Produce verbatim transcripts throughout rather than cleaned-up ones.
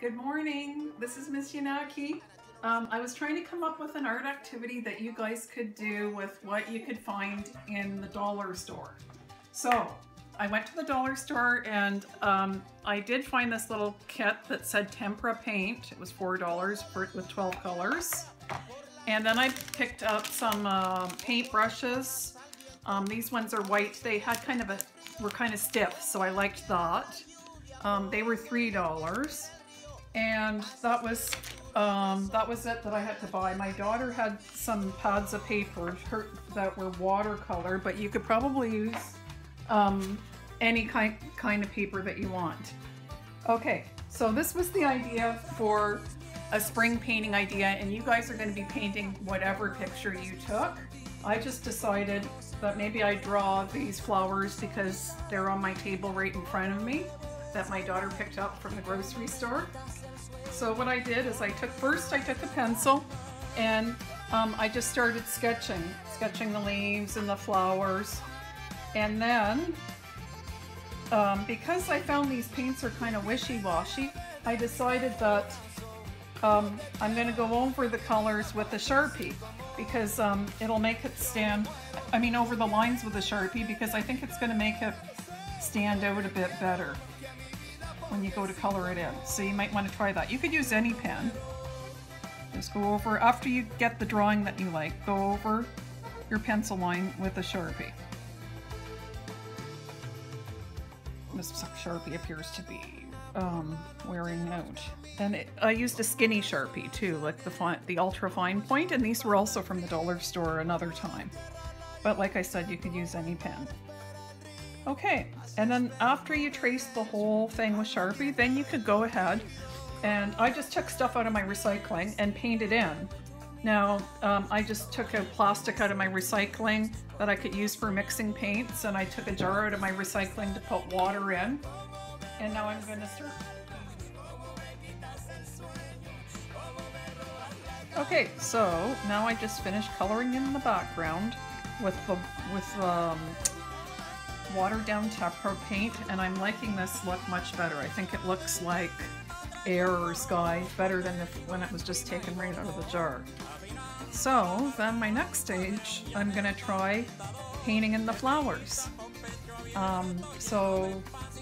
Good morning, this is Miss Yanaki. Um, I was trying to come up with an art activity that you guys could do with what you could find in the dollar store. So I went to the dollar store and um, I did find this little kit that said Tempera paint. It was four dollars for, with twelve colors. And then I picked up some uh, paint brushes. Um, these ones are white. They had kind of a, were kind of stiff, so I liked that. Um, they were three dollars. And that was um, that was it that I had to buy. My daughter had some pads of paper her, that were watercolor, but you could probably use um, any kind, kind of paper that you want. Okay, so this was the idea for a spring painting idea, and you guys are going to be painting whatever picture you took. I just decided that maybe I'd draw these flowers because they're on my table right in front of me that my daughter picked up from the grocery store. So what I did is I took, first I took a pencil and um, I just started sketching, sketching the leaves and the flowers. And then, um, because I found these paints are kind of wishy-washy, I decided that um, I'm going to go over the colors with a Sharpie because um, it'll make it stand, I mean over the lines with a Sharpie because I think it's going to make it stand out a bit better when you go to color it in. So you might want to try that. You could use any pen. Just go over, after you get the drawing that you like, go over your pencil line with a Sharpie. This Sharpie appears to be um, wearing out. And it, I used a skinny Sharpie too, like the, fine, the ultra fine point, and these were also from the dollar store another time. But like I said, you could use any pen. Okay, and then after you trace the whole thing with Sharpie, then you could go ahead, and I just took stuff out of my recycling and painted in. Now, um, I just took a plastic out of my recycling that I could use for mixing paints, and I took a jar out of my recycling to put water in. And now I'm going to start. Okay, so now I just finished coloring in the background with the with um, watered down Tempera paint, and I'm liking this look much better. I think it looks like air or sky better than if, when it was just taken right out of the jar. So then my next stage, I'm going to try painting in the flowers. Um, so,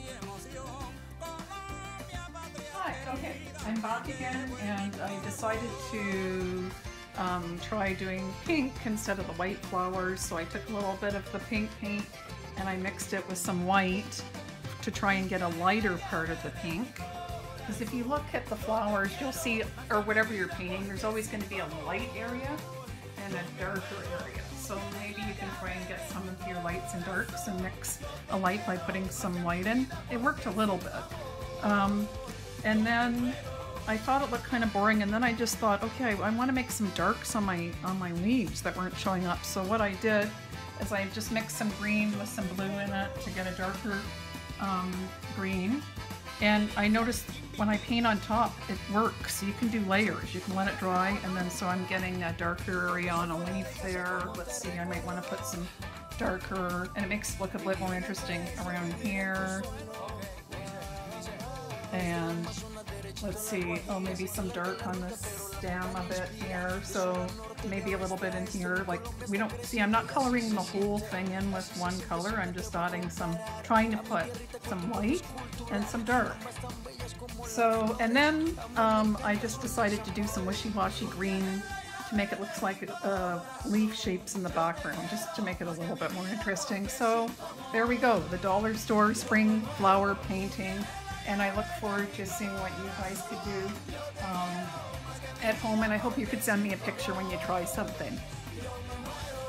hi, okay, I'm back again, and I decided to um, try doing pink instead of the white flowers. So I took a little bit of the pink paint and I mixed it with some white to try and get a lighter part of the pink. Because if you look at the flowers, you'll see, or whatever you're painting, there's always going to be a light area and a darker area. So maybe you can try and get some of your lights and darks and mix a light by putting some light in. It worked a little bit. Um, and then I thought it looked kind of boring, and then I just thought, okay, I, I want to make some darks on my, on my leaves that weren't showing up. So what I did is I just mixed some green with some blue in it to get a darker um, green. And I noticed when I paint on top, it works. You can do layers. You can let it dry, and then so I'm getting a darker area on a leaf there. Let's see, I might want to put some darker, and it makes it look a bit more interesting around here. And let's see, oh, maybe some dark on the stem a bit here. So maybe a little bit in here. Like, we don't see, I'm not coloring the whole thing in with one color. I'm just adding some, trying to put some light and some dark. So, and then um, I just decided to do some wishy-washy green to make it look like uh, leaf shapes in the background, just to make it a little bit more interesting. So there we go, the dollar store spring flower painting. And I look forward to seeing what you guys could do um, at home, and I hope you could send me a picture when you try something.